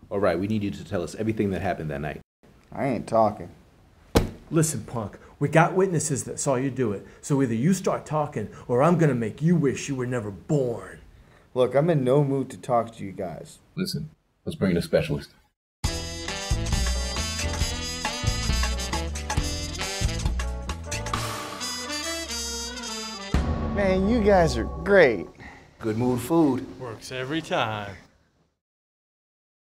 All right, we need you to tell us everything that happened that night. I ain't talking. Listen, punk, we got witnesses that saw you do it, so either you start talking or I'm gonna make you wish you were never born. Look, I'm in no mood to talk to you guys. Listen, let's bring in a specialist. Man, you guys are great. Good mood food. Works every time.